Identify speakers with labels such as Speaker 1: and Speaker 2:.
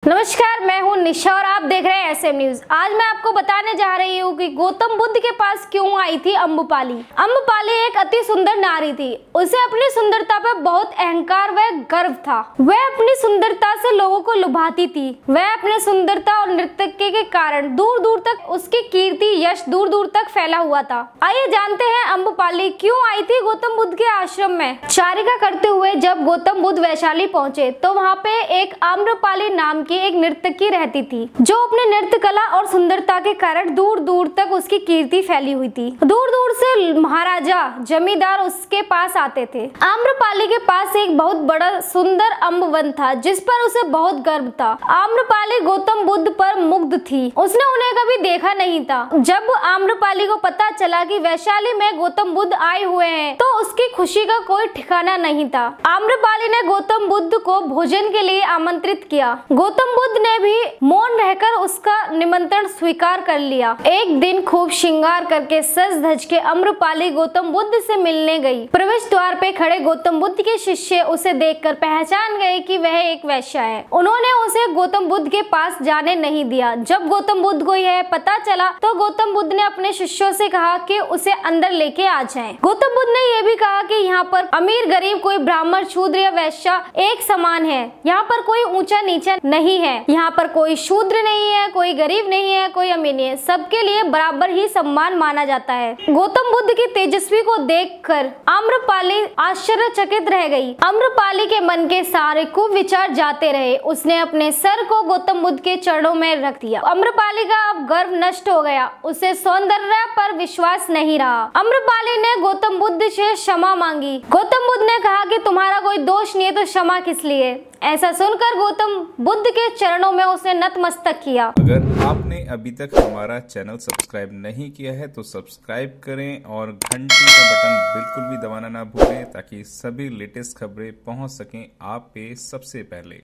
Speaker 1: नमस्कार, मैं हूं निशा और आप देख रहे हैं एसएम न्यूज। आज मैं आपको बताने जा रही हूं कि गौतम बुद्ध के पास क्यों आई थी अम्बपाली। अम्बपाली एक अति सुंदर नारी थी। उसे अपनी सुंदरता पर बहुत अहंकार व गर्व था। वह अपनी सुंदरता से लोगों को लुभाती थी। वह अपनी सुंदरता और नृत्य के कारण दूर दूर तक उसकी कीर्ति यश दूर दूर तक फैला हुआ था। आइए जानते हैं अम्बपाली क्यों आई थी गौतम बुद्ध के आश्रम में। चारिका करते हुए जब गौतम बुद्ध वैशाली पहुंचे तो वहाँ पे एक आम्रपाली नाम एक नर्तकी रहती थी, जो अपनी नृत्य कला और सुंदरता के कारण दूर दूर तक उसकी कीर्ति फैली हुई थी। दूर दूर से महाराजा जमींदार उसके पास आते थे। आम्रपाली के पास एक बहुत बड़ा सुंदर अम्ब वन था, जिस पर उसे बहुत गर्व था। आम्रपाली गौतम बुद्ध पर मुग्ध थी। उसने उन्हें कभी देखा नहीं था। जब आम्रपाली को पता चला कि वैशाली में गौतम बुद्ध आए हुए हैं, तो उसकी खुशी का कोई ठिकाना नहीं था। आम्रपाली ने गौतम बुद्ध को भोजन के लिए आमंत्रित किया। गौतम बुद्ध ने भी मौन रहकर उसका निमंत्रण स्वीकार कर लिया। एक दिन खूब श्रृंगार करके सज धज के आम्रपाली गौतम बुद्ध से मिलने गई। प्रवेश द्वार पे खड़े गौतम बुद्ध के शिष्य उसे देखकर पहचान गए कि वह एक वैश्य है। उन्होंने उसे गौतम बुद्ध के पास जाने नहीं दिया। जब गौतम बुद्ध को यह पता चला तो गौतम बुद्ध ने अपने शिष्यों से कहा कि उसे अंदर लेके आ जाएं। गौतम बुद्ध ने यह भी कहा कि यहाँ पर अमीर गरीब, कोई ब्राह्मण शूद्र या वैश्य एक समान है। यहाँ पर कोई ऊंचा नीचा नहीं है। यहाँ पर कोई शूद्र नहीं है, कोई गरीब नहीं है, कोई अमीर नहीं है। सबके लिए बराबर ही सम्मान माना जाता है। गौतम बुद्ध की तेजस्वी को देखकर आम्रपाली आश्चर्यचकित रह गई। आम्रपाली के मन के सारे कुविचार जाते रहे। उसने अपने सर को गौतम बुद्ध के चरणों में रख दिया। आम्रपाली का अब गर्व नष्ट हो गया। उसे सौंदर्य पर विश्वास नहीं रहा। आम्रपाली ने गौतम बुद्ध से क्षमा मांगी। गौतम बुद्ध ने कहा कि तुम्हारा कोई दोष नहीं है तो क्षमा किस लिए। ऐसा सुनकर गौतम बुद्ध के चरणों में उसने नतमस्तक किया।
Speaker 2: अगर आपने अभी तक हमारा चैनल सब्सक्राइब नहीं किया है तो सब्सक्राइब करें और घंटी का बटन बिल्कुल भी दबाना ना भूलें, ताकि सभी लेटेस्ट खबरें पहुंच सकें आप पे सबसे पहले।